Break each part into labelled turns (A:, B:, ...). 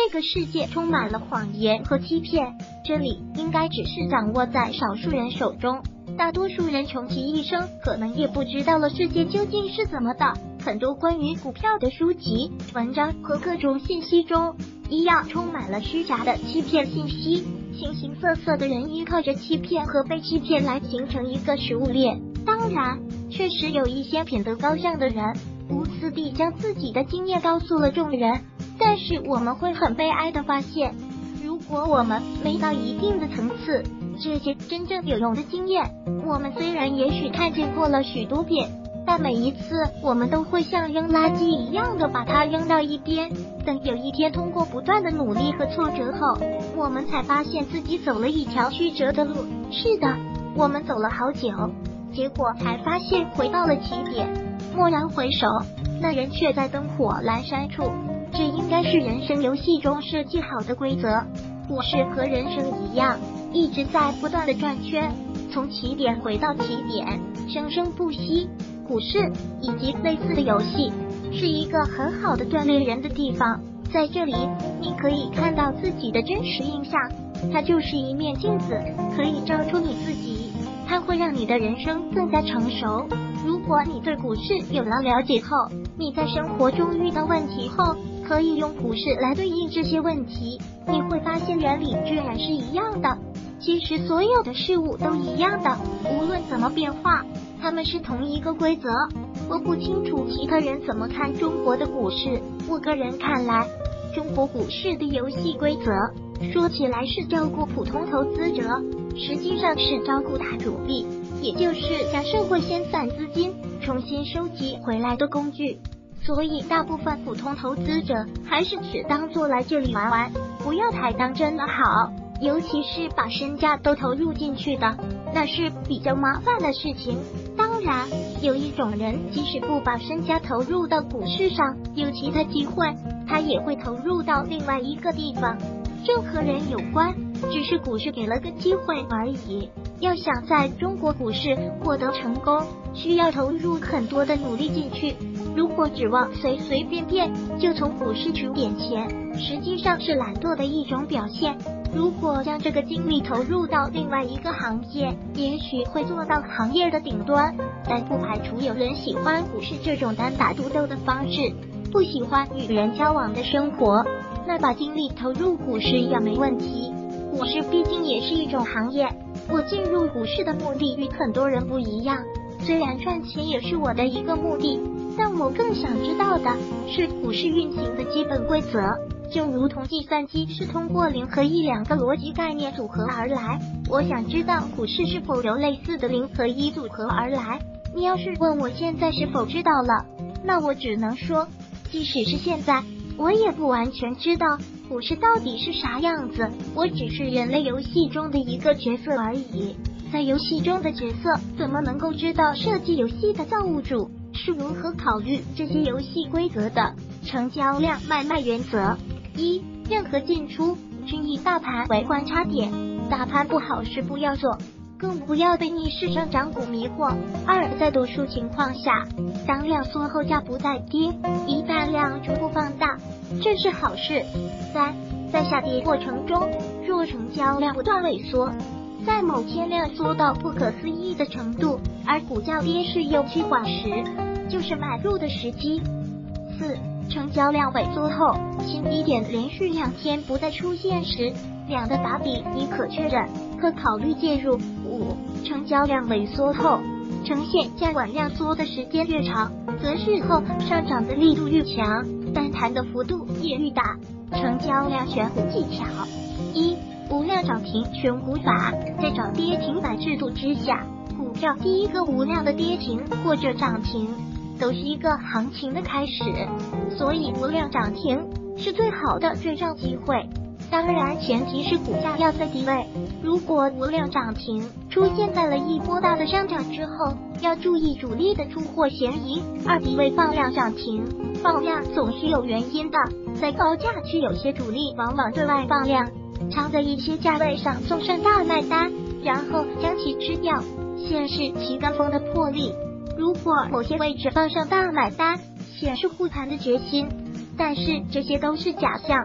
A: 个世界充满了谎言和欺骗，真理应该只是掌握在少数人手中，大多数人穷其一生可能也不知道了世界究竟是怎么的。很多关于股票的书籍、文章和各种信息中，一样充满了虚假的欺骗信息。形形色色的人依靠着欺骗和被欺骗来形成一个食物链。当然，确实有一些品德高尚的人，无私地将自己的经验告诉了众人。但是我们会很悲哀地发现，如果我们没到一定的层次，这些真正有用的经验，我们虽然也许看见过了许多遍，但每一次我们都会像扔垃圾一样的把它扔到一边。等有一天通过不断的努力和挫折后，我们才发现自己走了一条曲折的路。是的，我们走了好久，结果才发现回到了起点。蓦然回首，那人却在灯火阑珊处。这应该是人生游戏中设计好的规则。股市和人生一样，一直在不断的转圈，从起点回到起点，生生不息。股市以及类似的游戏是一个很好的锻炼人的地方，在这里你可以看到自己的真实印象，它就是一面镜子，可以照出你自己，它会让你的人生更加成熟。如果你对股市有了了解后，你在生活中遇到问题后，可以用股市来对应这些问题，你会发现原理居然是一样的。其实所有的事物都一样的，无论怎么变化，它们是同一个规则。我不清楚其他人怎么看中国的股市，我个人看来，中国股市的游戏规则说起来是照顾普通投资者，实际上是照顾大主力，也就是将社会闲散资金重新收集回来的工具。所以大部分普通投资者还是只当做来这里玩玩，不要太当真的好，尤其是把身家都投入进去的，那是比较麻烦的事情。当然，有一种人即使不把身家投入到股市上，有其他机会，他也会投入到另外一个地方。这和人有关，只是股市给了个机会而已。要想在中国股市获得成功，需要投入很多的努力进去。如果指望随随便便就从股市取点钱，实际上是懒惰的一种表现。如果将这个精力投入到另外一个行业，也许会做到行业的顶端，但不排除有人喜欢股市这种单打独斗的方式，不喜欢与人交往的生活，那把精力投入股市也没问题。股市毕竟也是一种行业，我进入股市的目的与很多人不一样，虽然赚钱也是我的一个目的，但我更想知道的是股市运行的基本规则，就如同计算机是通过0和1两个逻辑概念组合而来，我想知道股市是否由类似的0和1组合而来。你要是问我现在是否知道了，那我只能说，即使是现在，我也不完全知道股市到底是啥样子，我只是人类游戏中的一个角色而已。在游戏中的角色怎么能够知道设计游戏的造物主是如何考虑这些游戏规则的？成交量买卖原则：一、任何进出均以大盘为观察点，大盘不好时不要做，更不要被逆势上涨股迷惑。二、在多数情况下，当量缩后价不再跌，一旦量逐步放大，这是好事。三、在下跌过程中，若成交量不断萎缩，在某天量缩到不可思议的程度，而股价跌势又趋缓时，就是买入的时机。四、成交量萎缩后，新低点连续2天不再出现时，量的打底已可确认，可考虑介入。五、成交量萎缩后，呈现价稳量缩的时间越长，则日后上涨的力度越强，单弹的幅度也愈大。成交量选股技巧：一、无量涨停选股法。在涨跌停板制度之下，股票第一个无量的跌停或者涨停都是一个行情的开始，所以无量涨停是最好的追涨机会。当然前提是股价要在低位，如果无量涨停出现在了一波大的上涨之后，要注意主力的出货嫌疑。二、低位放量涨停，放量总是有原因的，在高价区有些主力往往对外放量，常在一些价位上送上大卖单，然后将其吃掉，显示其跟风的魄力。如果某些位置放上大买单，显示护盘的决心，但是这些都是假象。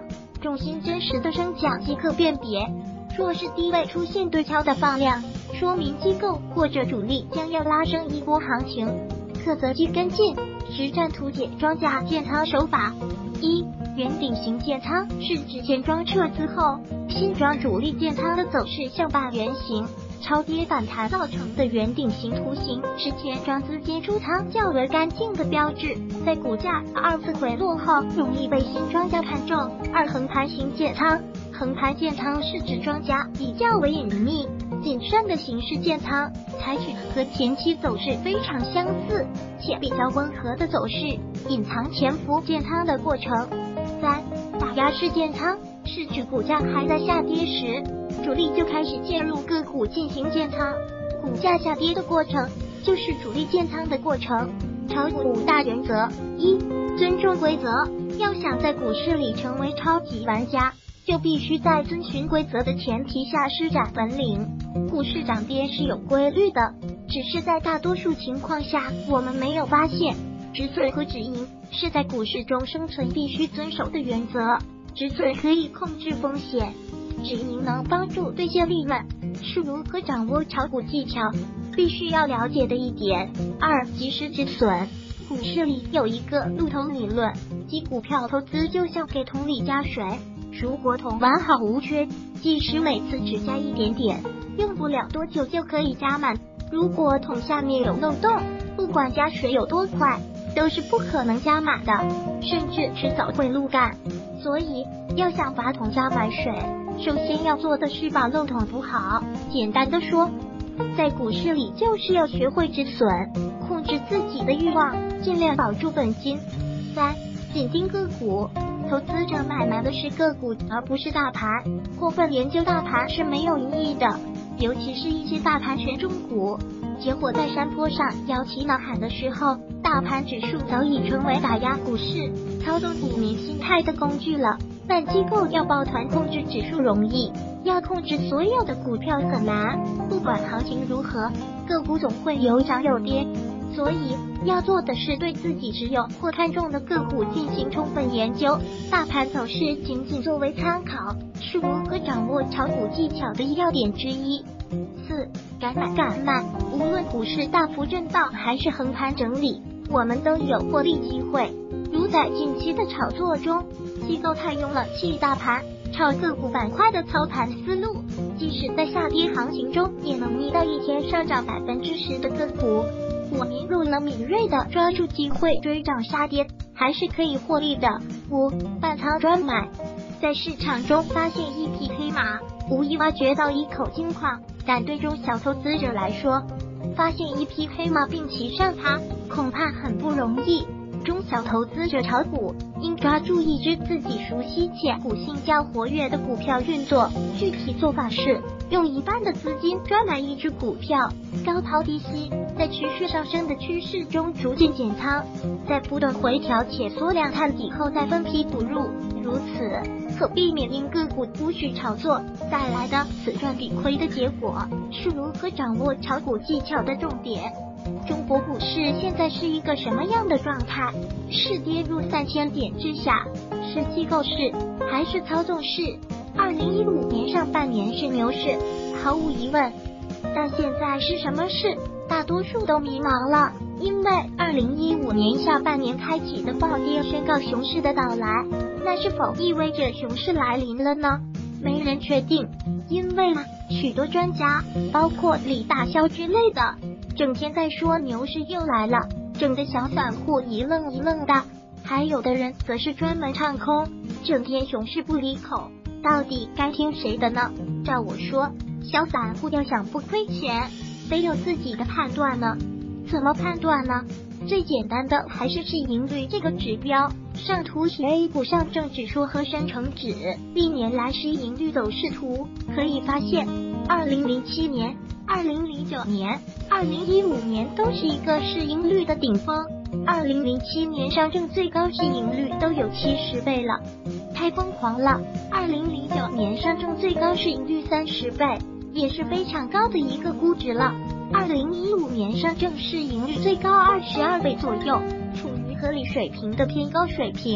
A: 重心真实的升降即可辨别。若是低位出现对敲的放量，说明机构或者主力将要拉升一波行情，可择机跟进。实战图解庄家建仓手法：一、圆顶型建仓是指前庄撤资后，新庄主力建仓的走势像半圆形超跌反弹造成的圆顶型图形，是前庄资金出仓较为干净的标志。在股价二次回落后，容易被新庄家看中。二、横盘型建仓，横盘建仓是指庄家以较为隐秘、谨慎的形式建仓，采取和前期走势非常相似且比较温和的走势，隐藏潜伏建仓的过程。三、打压式建仓是指股价还在下跌时，主力就开始介入个股进行建仓，股价下跌的过程就是主力建仓的过程。炒股五大原则：一、尊重规则。要想在股市里成为超级玩家，就必须在遵循规则的前提下施展本领。股市涨跌是有规律的，只是在大多数情况下我们没有发现。止损和止盈是在股市中生存必须遵守的原则。止损可以控制风险，止盈能帮助兑现利润，是如何掌握炒股技巧必须要了解的一点。二、及时止损。股市里有一个路桶理论，即股票投资就像给桶里加水，如果桶完好无缺，即使每次只加一点点，用不了多久就可以加满。如果桶下面有漏洞，不管加水有多快，都是不可能加满的，甚至迟早会漏干。所以要想把桶加满水，首先要做的是把漏桶补好。简单的说，在股市里就是要学会止损，控制自己的欲望，尽量保住本金。三、紧盯个股。投资者买卖的是个股，而不是大盘。过分研究大盘是没有意义的，尤其是一些大盘权重股，结果在山坡上摇旗呐喊的时候，大盘指数早已成为打压股市、操纵股民心态的工具了。但机构要抱团控制指数容易，要控制所有的股票很难。不管行情如何，个股总会有涨有跌，所以要做的是对自己持有或看中的个股进行充分研究，大盘走势仅仅作为参考，是如何掌握炒股技巧的要点之一。四、敢买敢卖。无论股市大幅震荡还是横盘整理，我们都有获利机会。如在近期的炒作中，机构采用了弃大盘、炒个股板块的操盘思路，即使在下跌行情中，也能觅到一天上涨10%的个股。我们若能敏锐地抓住机会追涨杀跌，还是可以获利的。五、半仓专买。在市场中发现一匹黑马，无疑挖掘到一口金矿，但对中小投资者来说，发现一匹黑马并骑上它，恐怕很不容易。中小投资者炒股，应抓住一只自己熟悉且股性较活跃的股票运作。具体做法是，用一半的资金专买一只股票，高抛低吸，在趋势上升的趋势中逐渐减仓，在不断回调且缩量探底后再分批补入，如此可避免因个股无序炒作带来的此赚彼亏的结果。是如何掌握炒股技巧的重点。中国股市现在是一个什么样的状态？是跌入3000点之下，是机构市，还是操纵市？2015年上半年是牛市，毫无疑问。但现在是什么市？大多数都迷茫了，因为2015年下半年开启的暴跌宣告熊市的到来，那是否意味着熊市来临了呢？没人确定，因为许多专家，包括李大霄之类的，整天在说牛市又来了，整得小散户一愣一愣的。还有的人则是专门唱空，整天熊市不离口。到底该听谁的呢？照我说，小散户要想不亏钱，得有自己的判断呢。怎么判断呢？最简单的还是市盈率这个指标。上图是 A 股上证指数和深成指历年来市盈率走势图，可以发现2007年、2009年、2015年都是一个市盈率的顶峰。2007年上证最高市盈率都有70倍了，太疯狂了。2009年上证最高市盈率30倍，也是非常高的一个估值了。2015年上证市盈率最高22倍左右，处于合理水平的偏高水平。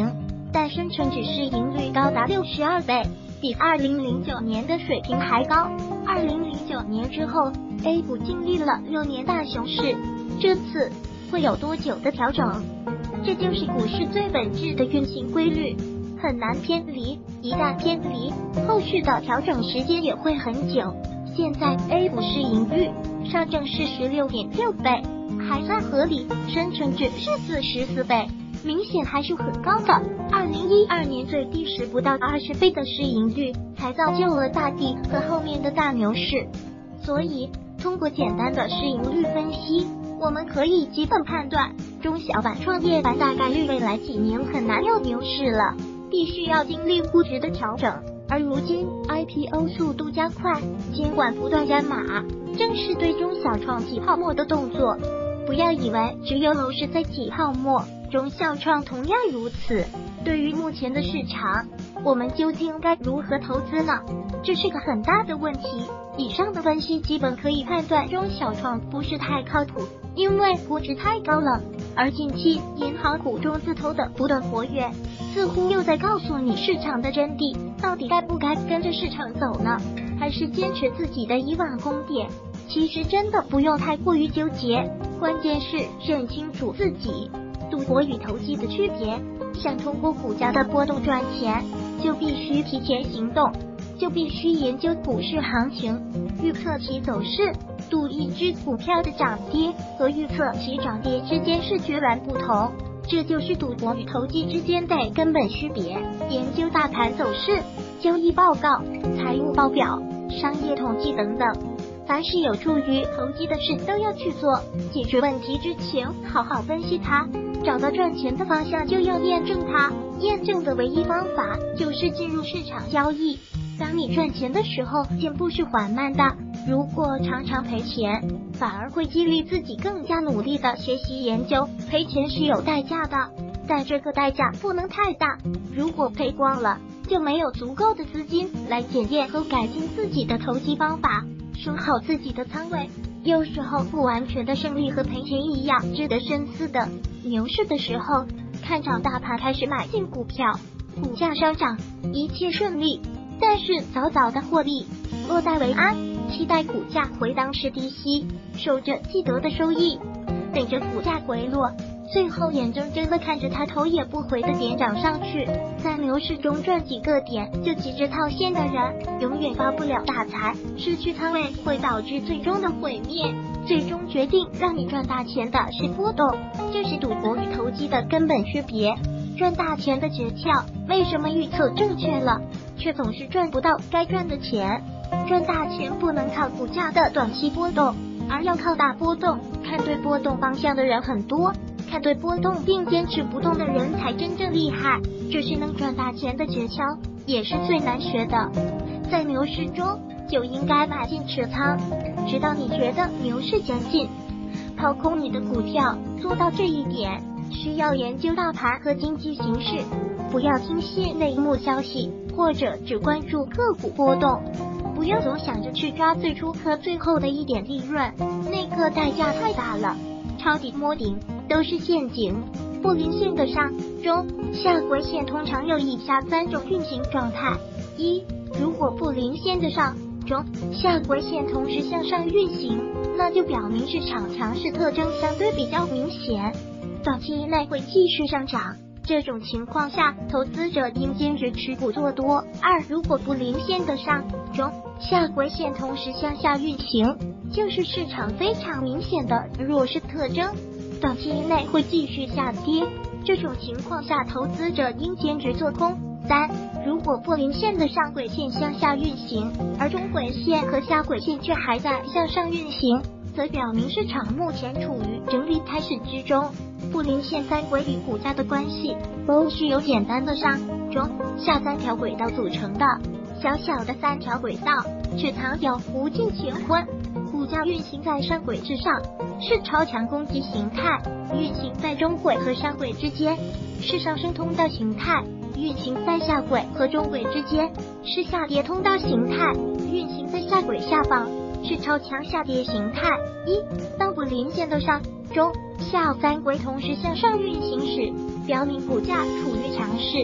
A: 但深成指市盈率高达62倍，比2009年的水平还高。2009年之后 ，A 股经历了6年大熊市，这次会有多久的调整？这就是股市最本质的运行规律，很难偏离，一旦偏离，后续的调整时间也会很久。现在 A 股市盈率，上证是16.6倍，还算合理，深成指是44倍，明显还是很高的。2012年最低时不到20倍的市盈率，才造就了大地和后面的大牛市。所以，通过简单的市盈率分析，我们可以基本判断，中小板、创业板大概率未来几年很难有牛市了，必须要经历估值的调整。而如今 IPO 速度加快，监管不断加码，正是对中小创挤泡沫的动作。不要以为只有楼市在挤泡沫，中小创同样如此。对于目前的市场，我们究竟该如何投资呢？这是个很大的问题。以上的分析基本可以判断中小创不是太靠谱，因为估值太高了。而近期银行股中字头的不断活跃，似乎又在告诉你市场的真谛，到底该不该跟着市场走呢？还是坚持自己的以往观点？其实真的不用太过于纠结，关键是认清楚自己赌博与投机的区别。想通过股价的波动赚钱，就必须提前行动，就必须研究股市行情，预测其走势。赌一只股票的涨跌和预测其涨跌之间是截然不同，这就是赌博与投机之间的根本区别。研究大盘走势、交易报告、财务报表、商业统计等等，凡是有助于投机的事都要去做。解决问题之前，好好分析它，找到赚钱的方向就要验证它。验证的唯一方法就是进入市场交易。当你赚钱的时候，进步是缓慢的。如果常常赔钱，反而会激励自己更加努力的学习研究。赔钱是有代价的，但这个代价不能太大。如果赔光了，就没有足够的资金来检验和改进自己的投机方法，收好自己的仓位。有时候不完全的胜利和赔钱一样值得深思的。牛市的时候，看涨大盘开始买进股票，股价上涨，一切顺利，但是早早的获利，落袋为安，期待股价回当时低息，守着既得的收益，等着股价回落，最后眼睁睁的看着它头也不回的点涨上去。在牛市中赚几个点就急着套现的人，永远发不了大财，失去仓位会导致最终的毁灭。最终决定让你赚大钱的是波动，这是赌博与投机的根本区别。赚大钱的诀窍，为什么预测正确了，却总是赚不到该赚的钱？赚大钱不能靠股价的短期波动，而要靠大波动。看对波动方向的人很多，看对波动并坚持不动的人才真正厉害。这是能赚大钱的诀窍，也是最难学的。在牛市中就应该买进持仓，直到你觉得牛市将近，抛空你的股票。做到这一点，需要研究大盘和经济形势，不要听信内幕消息，或者只关注个股波动。不要总想着去抓最初和最后的一点利润，那个代价太大了。抄底摸顶都是陷阱。不临线的上、中、下轨线通常有以下3种运行状态：一、如果不临线的上、中、下轨线同时向上运行，那就表明市场强势特征相对比较明显，短期内会继续上涨。这种情况下，投资者应坚决持股做多。二、如果不临线的上、中、下轨线同时向下运行，就是市场非常明显的弱势特征，短期内会继续下跌。这种情况下，投资者应坚决做空。三、如果不临线的上轨线向下运行，而中轨线和下轨线却还在向上运行，则表明市场目前处于整理态势之中。不临线3轨与股价的关系都是由简单的上、中、下3条轨道组成的。小小的3条轨道却藏有无尽乾坤。股价运行在上轨之上是超强攻击形态，运行在中轨和上轨之间是上升通道形态，运行在下轨和中轨之间是下跌通道形态，运行在下轨下方是超强下跌形态。一、当不临线的上、中、下3轨同时向上运行时，表明股价处于强势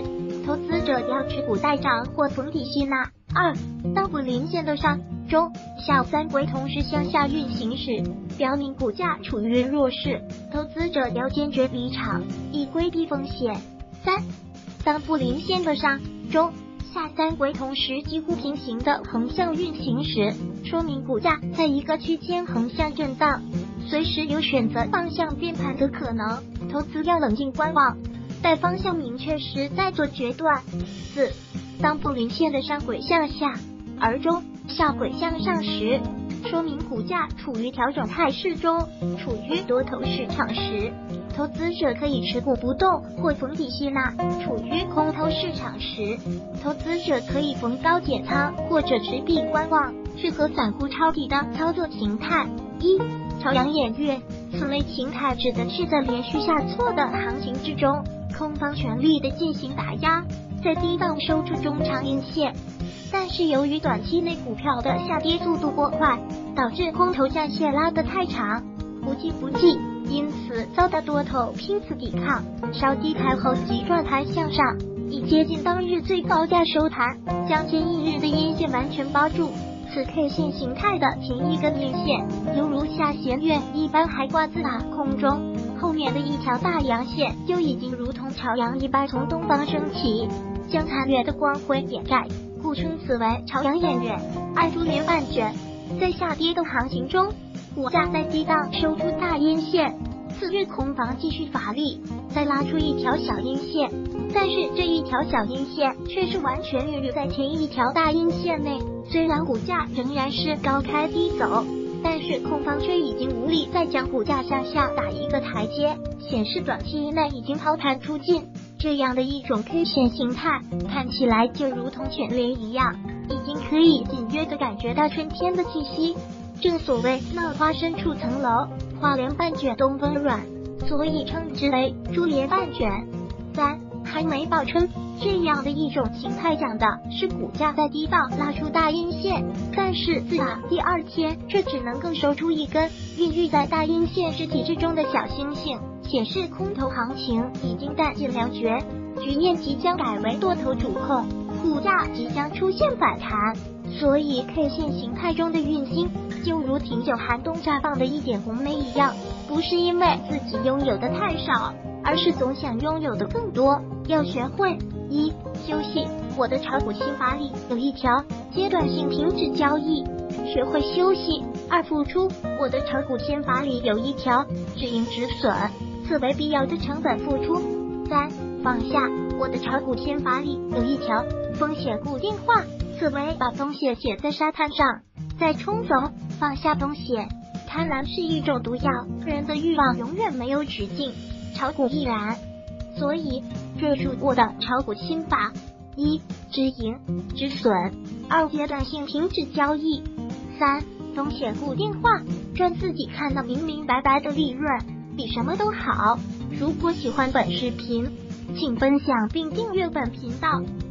A: 投资者要持股待涨或逢低吸纳。2. 当不临线的上中下三轨同时向下运行时，表明股价处于弱势，投资者要坚决离场，以规避风险。3. 当不临线的上中下三轨同时几乎平行的横向运行时，说明股价在一个区间横向震荡，随时有选择方向变盘的可能，投资要冷静观望，待方向明确时再做决断。4. 当不临线的上轨向下，而中下轨向上时，说明股价处于调整态势中，处于多头市场时，投资者可以持股不动或逢低吸纳；处于空头市场时，投资者可以逢高减仓或者持币观望。适合散户抄底的操作形态： 1. 朝阳偃月，此类形态指的是在连续下挫的行情之中，空方全力的进行打压，在低档收出中长阴线，但是由于短期内股票的下跌速度过快，导致空头战线拉得太长，不济，因此遭到多头拼死抵抗，稍低开后即转盘向上，以接近当日最高价收盘，将前一日的阴线完全包住。此 K 线形态的前一根阴线犹如下弦月一般还挂自空中，后面的一条大阳线就已经如同朝阳一般从东方升起，将残月的光辉掩盖，故称此为朝阳偃月。2. 珠帘半卷，在下跌的行情中，股价在低档收出大阴线，次日空方继续发力，再拉出一条小阴线，但是这一条小阴线却是完全孕育在前一条大阴线内。虽然股价仍然是高开低走，但是空方却已经无力再将股价向下打一个台阶，显示短期内已经抛盘出尽。这样的一种 K 线形态看起来就如同卷帘一样，已经可以隐约的感觉到春天的气息。正所谓闹花深处层楼，花帘半卷东风软，所以称之为珠帘半卷。3. 还没报春，这样的一种形态讲的是股价在低档拉出大阴线，但是自打第二天却只能够收出一根孕育在大阴线实体之中的小星星，显示空头行情已经弹尽粮绝，局面即将改为多头主控，股价即将出现反弹。所以 K 线形态中的运星就如挺久寒冬绽放的一点红梅一样，不是因为自己拥有的太少，而是总想拥有的更多。要学会： 1. 休息，我的炒股心法里有一条，阶段性停止交易，学会休息。2. 付出，我的炒股心法里有一条，止盈止损，此为必要的成本付出。3. 放下，我的炒股心法里有一条，风险固定化，此为把风险写在沙滩上，再冲走，放下风险。贪婪是一种毒药，人的欲望永远没有止境，炒股亦然。所以记住我的炒股心法： 1. 止盈止损， 2. 阶段性停止交易， 3. 风险固定化，赚自己看得明明白白的利润，比什么都好。如果喜欢本视频，请分享并订阅本频道。